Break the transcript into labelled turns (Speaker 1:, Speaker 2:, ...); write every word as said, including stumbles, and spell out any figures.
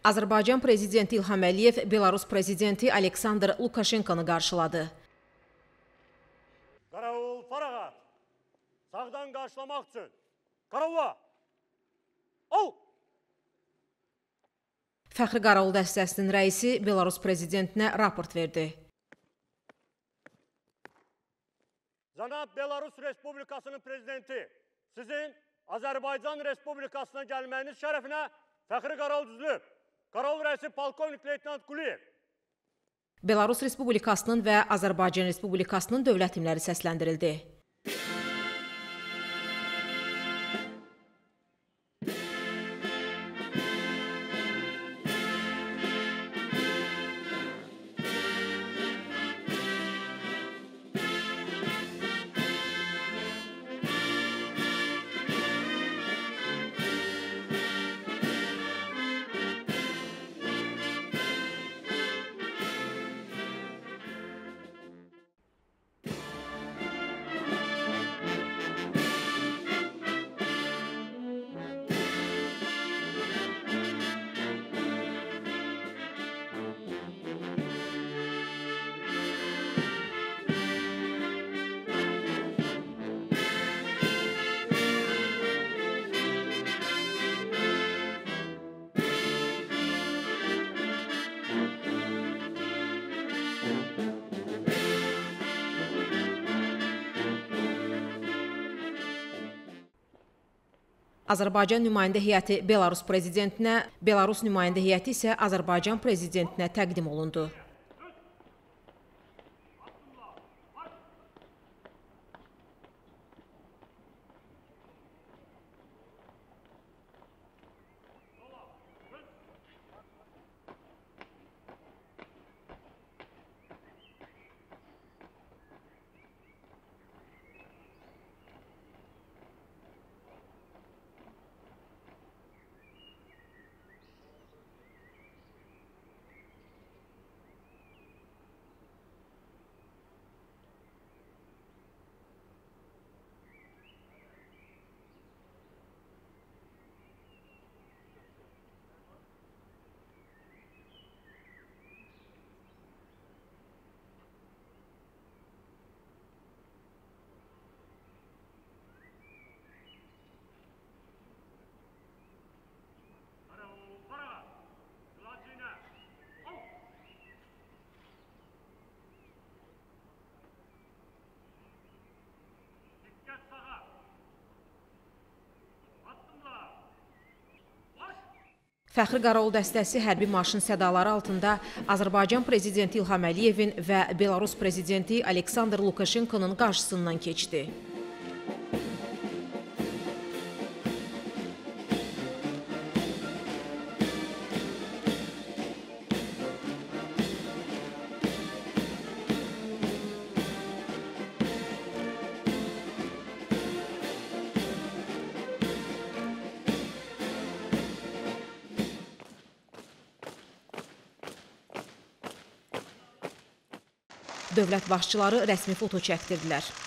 Speaker 1: Azərbaycan prezidenti İlham Əliyev Belarus prezidenti Aleksandr Lukashenkonu qarşıladı.
Speaker 2: Qaravul fərağat, sağdan qarşılamaq üçün. Qaravula! Ol!
Speaker 1: Fəxri Qaravul dəstəsinin rəisi Belarus prezidentinə raport verdi.
Speaker 2: Cənab Belarus Respublikasının prezidenti, sizin Azərbaycan Respublikasına gəlməyiniz şərəfinə Fəxri Qaravul düzülüb. Qaravul rəisi polkovnik leytenant Quliyev.
Speaker 1: Belarus Respublikasının və Azərbaycan Respublikasının dövlət himləri səsləndirildi. Azərbaycan nümayəndə heyəti Belarus prezidentinə, Belarus nümayəndə heyəti isə Azərbaycan prezidentinə təqdim olundu. Fəxri Qaravul dəstəsi hərbi marşın sədaları altında Azərbaycan prezidenti İlham Əliyevin və Belarus prezidenti Aleksandr Lukashenkonun qarşısından keçdi. Dövlət başçıları rəsmi foto çəkdirdilər.